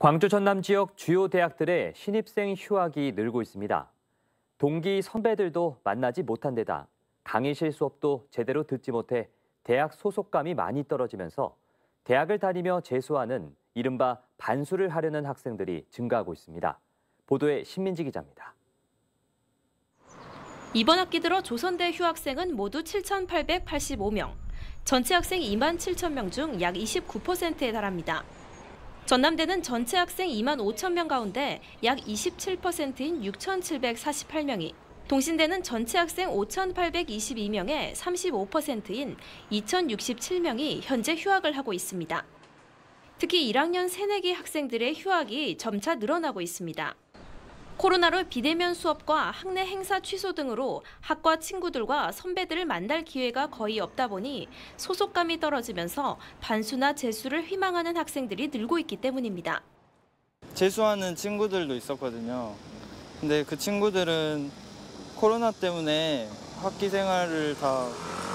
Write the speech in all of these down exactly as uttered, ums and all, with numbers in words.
광주 전남 지역 주요 대학들의 신입생 휴학이 늘고 있습니다. 동기 선배들도 만나지 못한 데다 강의실 수업도 제대로 듣지 못해 대학 소속감이 많이 떨어지면서 대학을 다니며 재수하는 이른바 반수를 하려는 학생들이 증가하고 있습니다. 보도에 신민지 기자입니다. 이번 학기 들어 조선대 휴학생은 모두 칠천팔백팔십오 명, 전체 학생 이만 칠천 명 중 약 이십구 퍼센트에 달합니다. 전남대는 전체 학생 이만 오천 명 가운데 약 이십칠 퍼센트인 육천칠백사십팔 명이, 동신대는 전체 학생 오천팔백이십이 명의 삼십오 퍼센트인 이천육십칠 명이 현재 휴학을 하고 있습니다. 특히 일 학년 새내기 학생들의 휴학이 점차 늘어나고 있습니다. 코로나로 비대면 수업과 학내 행사 취소 등으로 학과 친구들과 선배들을 만날 기회가 거의 없다 보니 소속감이 떨어지면서 반수나 재수를 희망하는 학생들이 늘고 있기 때문입니다. 재수하는 친구들도 있었거든요. 근데 그 친구들은 코로나 때문에 학기 생활을 다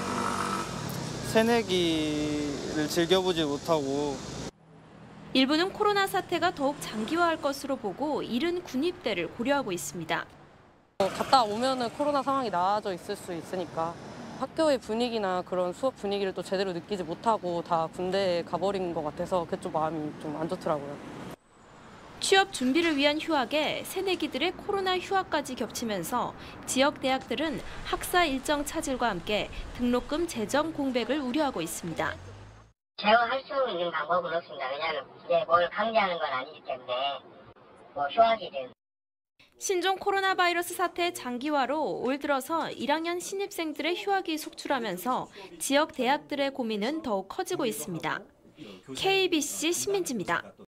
새내기를 즐겨보지 못하고 일부는 코로나 사태가 더욱 장기화할 것으로 보고 이른 군입대를 고려하고 있습니다. 갔다 오면은 코로나 상황이 나아져 있을 수 있으니까 학교의 분위기나 그런 수업 분위기를 또 제대로 느끼지 못하고 다 군대에 가버린 것 같아서 그게 좀 마음이 좀 안 좋더라고요. 취업 준비를 위한 휴학에 새내기들의 코로나 휴학까지 겹치면서 지역 대학들은 학사 일정 차질과 함께 등록금 재정 공백을 우려하고 있습니다. 제가 할 수 있는 방법은 없습니다. 왜냐하면 이제 뭘 강제하는 건 아니기 때문에 뭐 휴학이든. 신종 코로나 바이러스 사태 장기화로 올 들어서 일 학년 신입생들의 휴학이 속출하면서 지역 대학들의 고민은 더욱 커지고 있습니다. 케이비씨 신민지입니다.